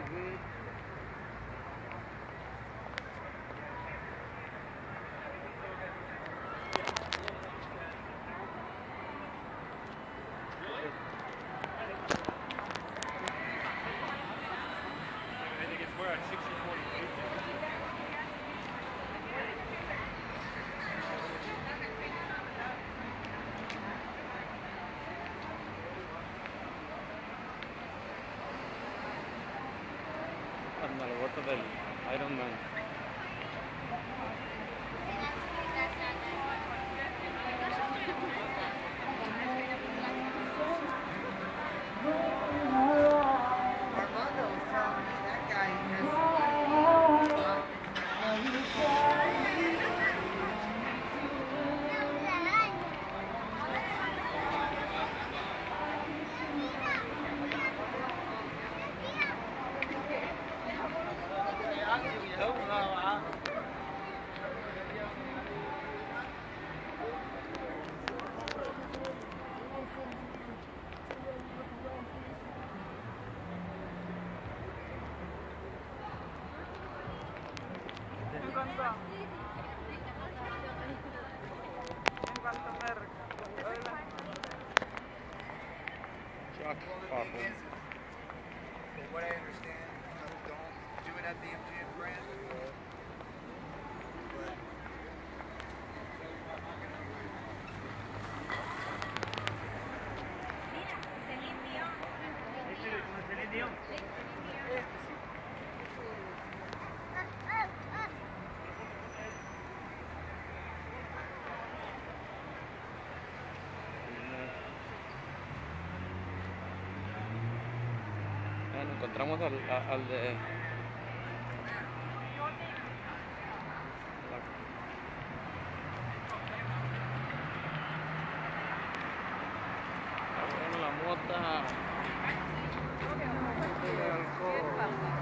La bota del Iron Man. Armando was telling me that guy has Jack Sparkle. from what I understand, don't do it at the MGM Grand. But Nos encontramos al de la mota.